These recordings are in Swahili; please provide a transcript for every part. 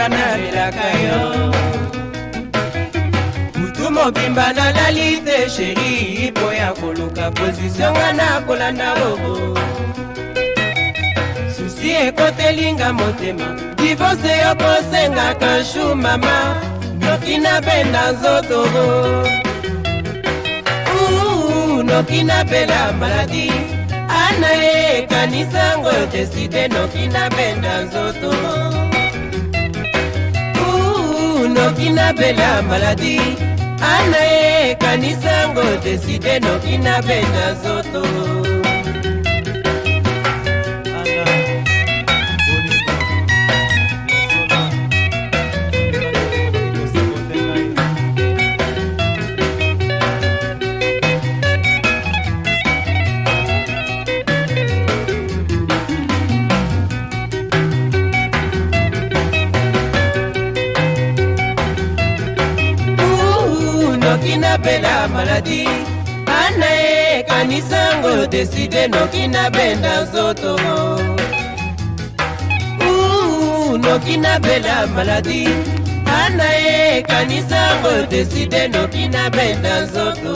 nalelaka yo mutu mobimba nalali te sheri po ya koluka pozisio nga nakolanda bobo susi ekotelinga motema divorce yo kosengaka shu mama noki nabenda nzoto noki nabela maladi ana ekanisango deside noki nabenda nzoto noki nabela maladi ana ekanisango deside noki nabenda nzoto noki nabela maladi ana ekanisango deside noki nabenda nzoto noki nabela maladi ana ekanisango deside noki nabenda nzoto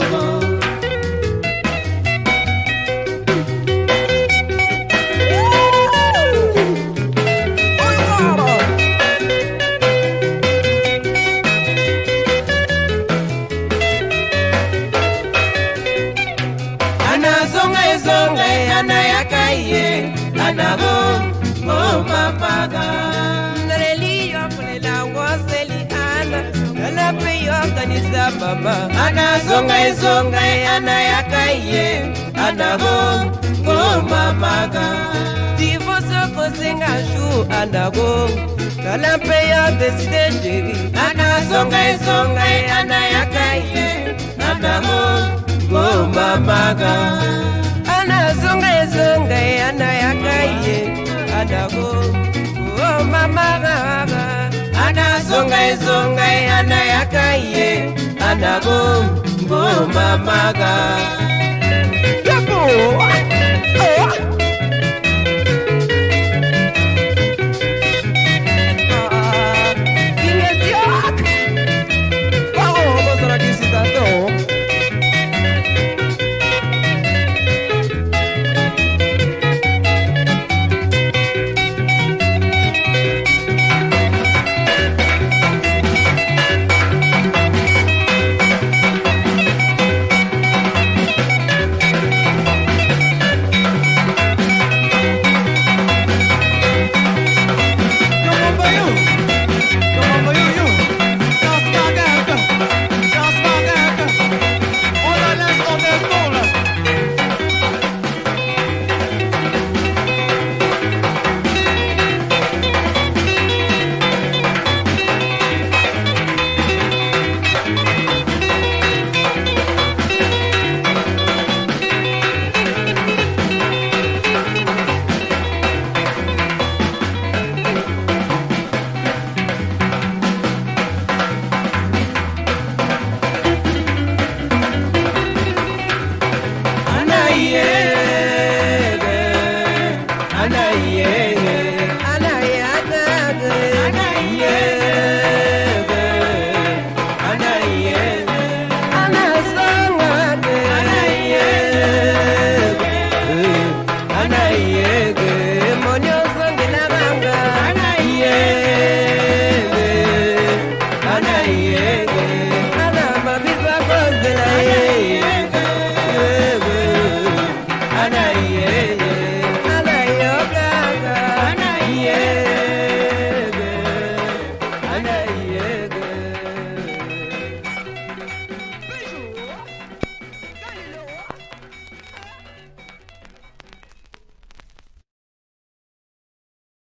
zonga ana yakaye anabo mamaga nreli yo kulela ngoseli ana ana pe yo kanisa mama ana zonga ana yakaye anabo mamaga divorce kosenga shu anabo ana pe yo deside jeri ana zonga ana yakaye anabo mamaga ana zonga ana yakaye anago mamaga ana zonga ana yakaye anago mamaga